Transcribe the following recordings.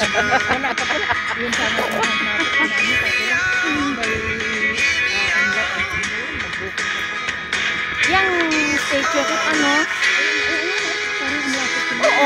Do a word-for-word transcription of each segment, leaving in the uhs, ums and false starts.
Wala pa po. Yun sana ang namin namin. Kasi lang, may unlock ang mag-booking pa po. Yang statue ko ano? Parang malapit sila. Oo.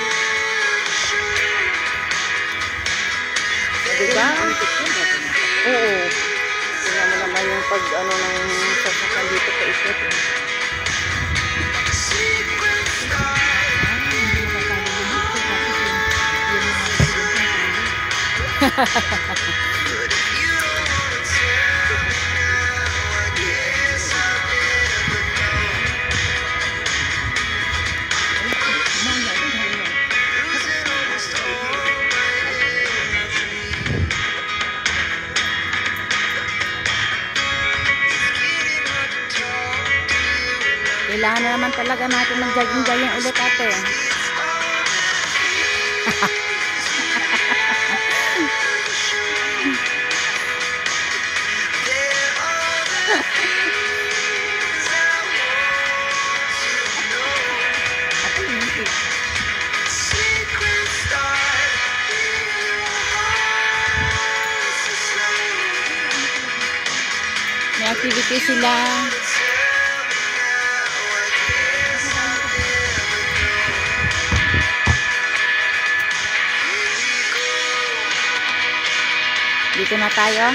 Diba? Oo. Tingnan mo naman yung pag ano ng sasakyan dito sa ikot. Eh. Kailangan na naman talaga natin mag-jogging-jogging ulit ate. May activity sila. Dito na tayo.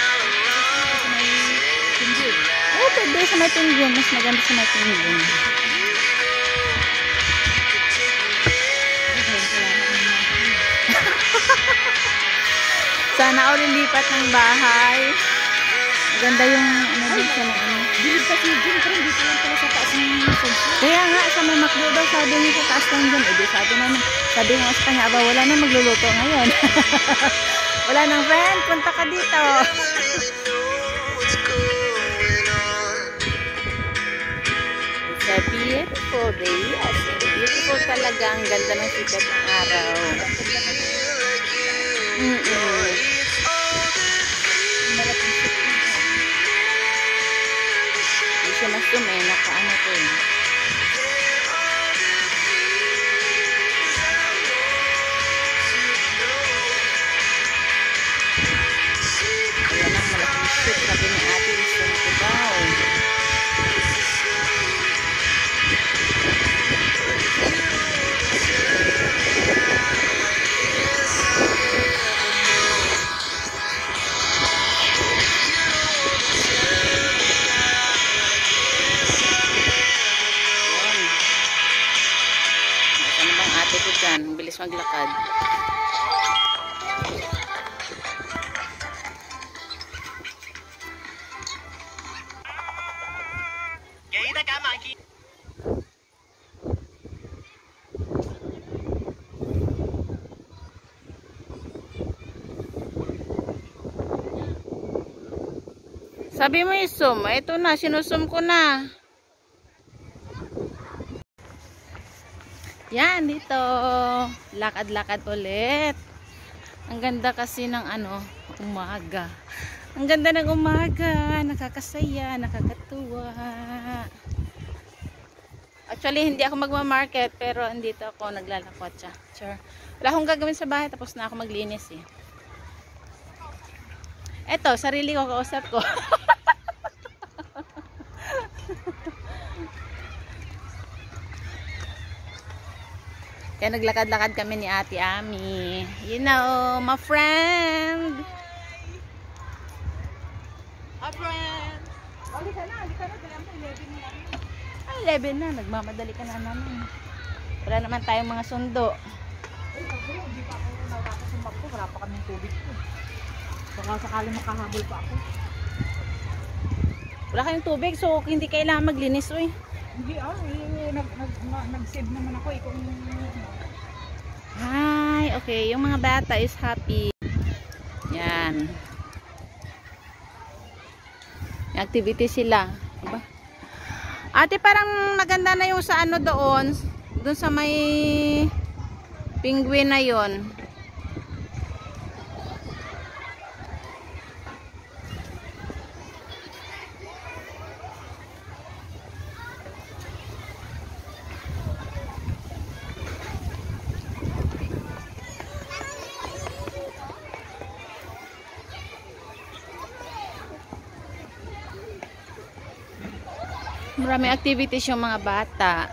Oh, pwede sa may penguin. Mas maganda sa may penguin. Sana o lilipat ng bahay. Maganda yung ano dito na ano. Bilib kasi dyan, pero dito lang pala sa taas ng sensor. Kaya nga, sa may McDo daw, sabi niya sa taas lang dyan. Eh, di sabi naman, sabi nga sa kanya, aba, wala na magluluto ngayon. Wala nang friend, punta ka dito. It's a beautiful day. Yes, beautiful talaga. Ang ganda ng sikat ng araw. Mm-mm. Hindi siya mas dumi. Nakaano ko eh. Sabi ni ate, gusto na ko daw. Ano bang ate ko dyan? Bilis maglakad. Sabi mo isum, ito na, sinusum ko na. Yan, dito. Lakad-lakad ulit. Ang ganda kasi ng ano, umaga. Ang ganda ng umaga. Nakakasaya, nakakatuwa. Actually, hindi ako magmamarket, pero andito ako, naglalakotsa. Sure. Wala akong gagawin sa bahay, tapos na ako maglinis eh. Eto, sarili ko, kausap ko. Kaya naglakad-lakad kami ni Ate Ami. You know, my friend. Hi, friend! Hali ka na, hali ka na. Dala mo, eleven na lang. Ay, eleven na. Nagmamadali ka na naman. Wala naman tayong mga sundo. Ay, sabi mo, hindi pa ako nakakasumbak ko. Wala pa kaming tubig ko. Baka sakali makahabol pa ako. Wala kayong tubig, so hindi kailangan maglinis, uy. Hindi ah, eh, nag, nag, nag-save naman ako. Ikaw yung... Hi, okay. Yung mga bata is happy. Yan. May activity sila. Aba. Ate, parang maganda na yung sa ano doon. Doon sa may penguin na yon. Maraming activities yung mga bata.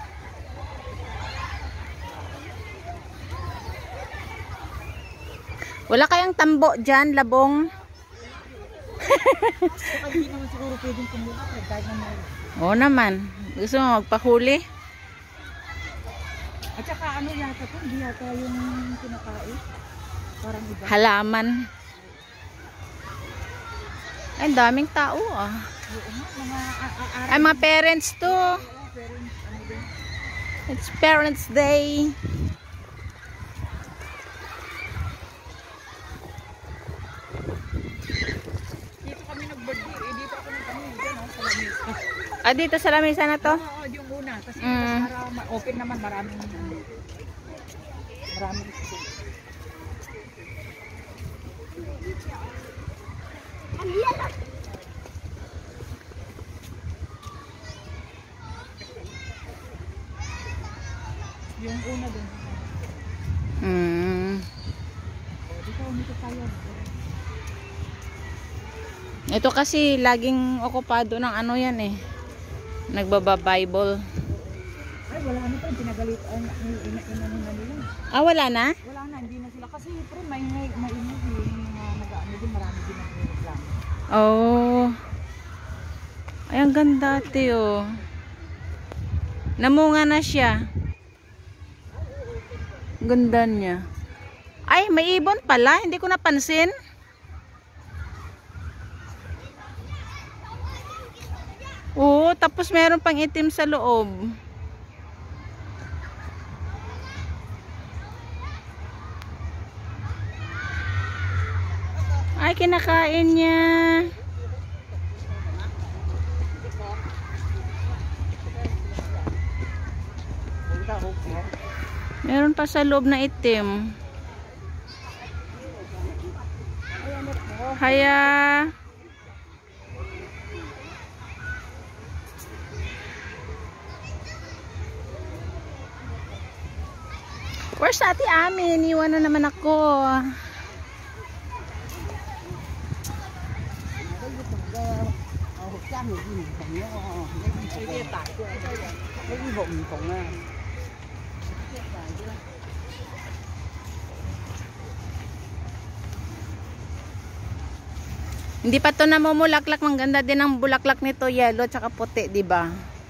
Wala kayang tambo dyan, labong? Hindi naman siguro pwedeng kumuha. Kahit naman. Oo naman. Gusto mo magpahuli? At saka ano yata to? Hindi yata yung kinakain. Parang iba. Halaman. Ay, daming tao ah. Oo nga, mga a-a-ara. Ay, mga parents to. Parents, ano din. It's Parents Day. Dito kami nag-birthday. Eh, dito ako nag-birthday. Dito, no? Sa lamesa. Ah, dito sa lamesa na to? Oo, yung una. Kasi Mm. para ma- open naman, maraming maraming school. Yung una din. Mm. Oh, dito, dito tayo. Ito kasi laging okupado ng ano yan eh. Nagbaba-Bible. Ay, wala na pa. Pinagalit. Ay, ina-ina na nila. Ah, wala na? Wala na, hindi na sila. Kasi pre, may may may ingay yung mga nag-ano din, marami din nag-reklamo. Oh. Ay, ang ganda ate oh. Namunga na siya. Ganda niya. Ay, may ibon pala. Hindi ko napansin. Oo, tapos meron pang itim sa loob. Ay, kinakain niya. Meron pa sa loob na itim. Haya. Where's Ate Ami? Iniwan na naman ako. Hindi pa to namumulaklak, maganda din ang bulaklak nito, yellow tsaka puti, 'di ba?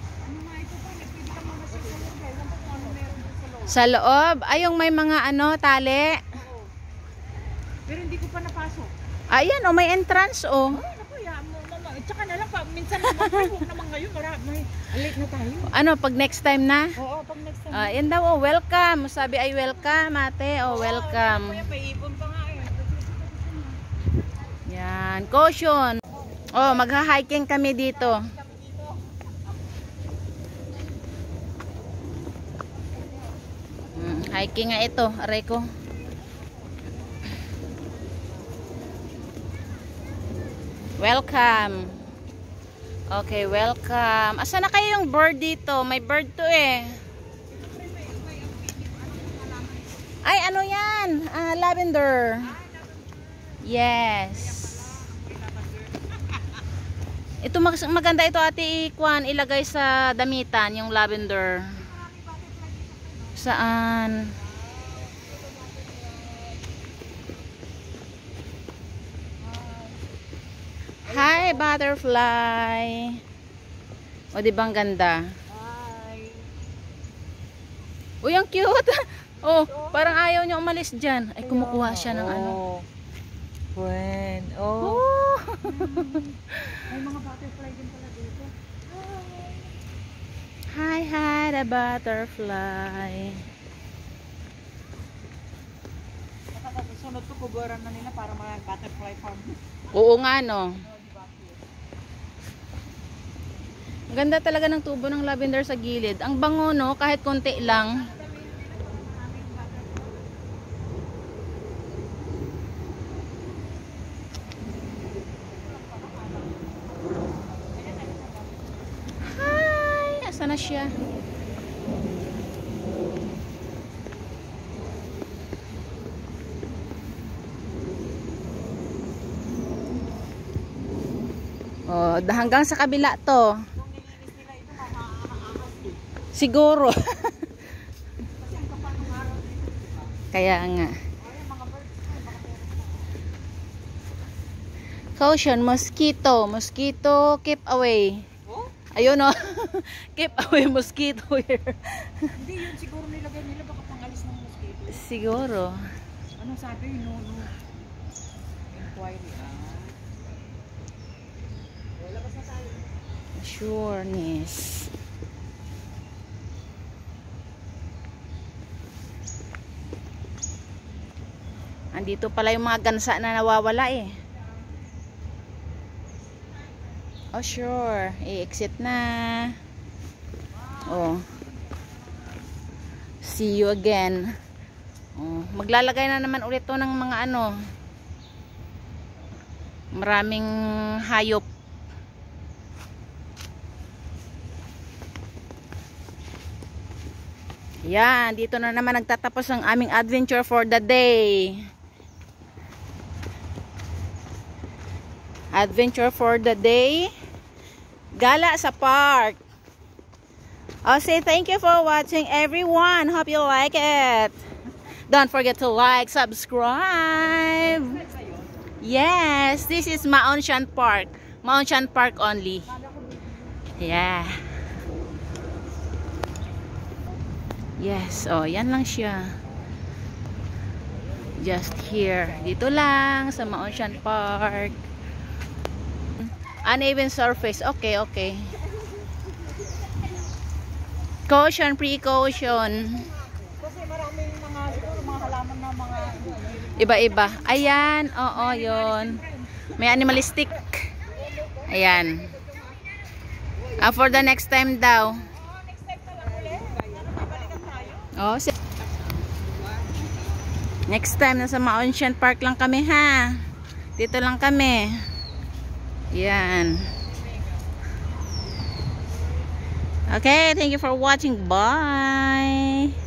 Sa loob, ay yung may mga ano, tali. Pero hindi ko pa napasok. Ayan, oh, may entrance oh. Ay, naku, ya mo mama. Tsaka na lang pa minsan naman, huwag naman ngayon, marami. Late na tayo. Ano, pag next time na? Oo, pag next time. Ah, yan daw, oh, welcome. Sabi ay welcome, ate. Oh, welcome. Kuya, may ibon pa nga eh. Yan, caution. Oh, magha-hiking kami dito. Hmm, hiking nga ito, aray ko. Welcome. Okay, welcome. Asa na kayo yung bird dito? May bird to eh. Ay, ano yan? Ah, lavender. Yes. Ito mag maganda ito ate Ikwan, ilagay sa damitan yung lavender. Saan? Hi butterfly. O di ba ang ganda? Hi. Uy, ang cute. Oh, parang ayaw niya umalis diyan. Ay kumukuha siya ng ano. When, oh. Oh. May mga butterfly din pala dito. Hi, hi, the butterfly. Sunod to, kuburan na nila para mga butterfly farm. Oo nga no. Ang ganda talaga ng tubo ng lavender sa gilid. Ang bango no, kahit konti lang. Hi! Asa na siya? Oh, hanggang sa kabila to. Siguro. Kaya nga. Caution, mosquito. Mosquito, keep away. Oh? Ayun o. Keep away mosquito here. Hindi, yun siguro nilagay nila baka pangalis ng mosquito. Siguro. Anong sabi? No, no. Inquiry, ah. Wala ba sa tayo? Sureness. Andito pala yung mga gansa na nawawala eh. Oh sure, i-exit na. Oh. See you again. Oh, maglalagay na naman ulit to ng mga ano. Maraming hayop. Yan, dito na naman nagtatapos ang aming adventure for the day. Adventure for the day. Gala sa park. I'll say thank you for watching everyone. Hope you like it. Don't forget to like, subscribe. Yes, this is Maonshan Park. Maonshan Park only. Yeah. Yes, oh, yan lang siya. Just here. Dito lang sa Maonshan Park. Uneven surface. Okay, okay. Caution, precaution. Kasi maraming mga, siguro mga halaman na mga Iba-iba. Ayan, oo, yun. May animalistic. Ayan. Ah, for the next time daw. next time na lang ulit. Balikan tayo. Oh, si next time nasa Maonshan Park lang kami ha. Dito lang kami. Yan. Okay, thank you for watching. Bye.